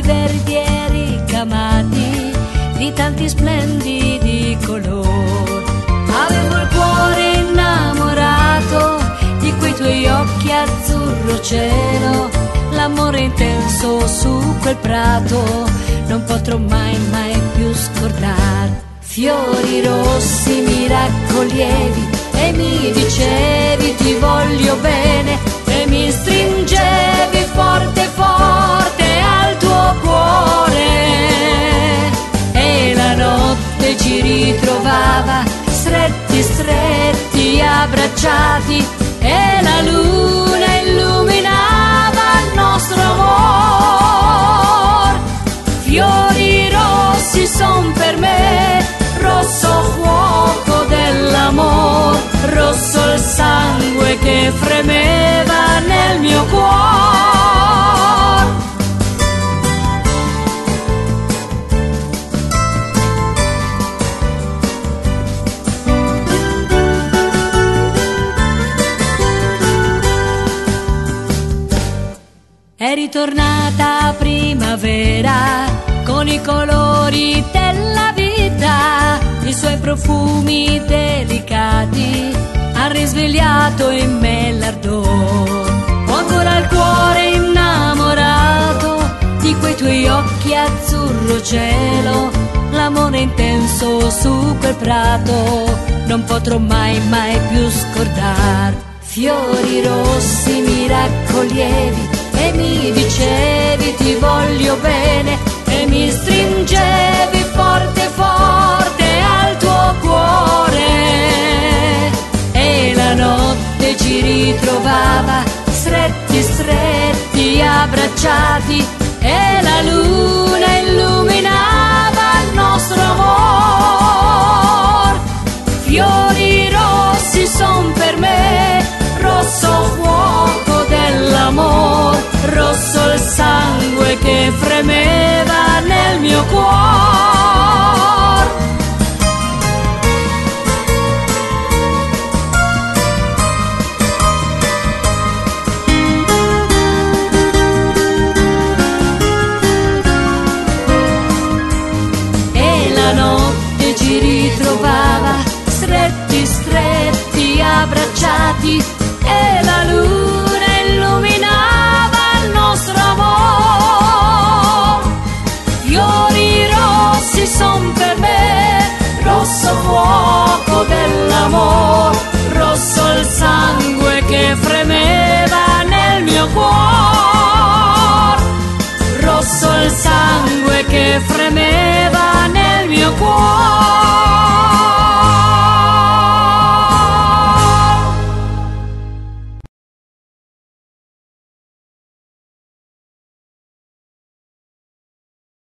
verdi e ricamati di tanti splendidi colori. Avevo il cuore innamorato di quei tuoi occhi azzurro cielo, l'amore intenso su quel prato non potrò mai più scordare. Fiori rossi mi raccoglievi e mi dicevi ti voglio bene, e mi stringevi forte forte al tuo cuore, e la notte ci ritrovava stretti stretti abbracciati, e la luna illuminava il nostro amor. Fiori rossi son per me, rosso fuoco dell'amor, rosso il sangue che fremeva nel mio cuore. È ritornata primavera con i colori della vita, i suoi profumi delicati han risvegliato in me l'ardore. Ho ancora il cuore innamorato di quei tuoi occhi azzurro cielo, l'amore intenso su quel prato non potrò mai più scordare. Fiori rossi mi raccoglievi e mi dicevi ti voglio bene, e mi stringevi forte forte al tuo cuore, e la notte ci ritrovava stretti stretti abbracciati, e la luna illuminava il nostro amor. Fiori rossi son per me, rosso fuoco dell'amor, rosso il sangue che fremeva nel mio cuore. E la notte ci ritrovava stretti stretti abbracciati,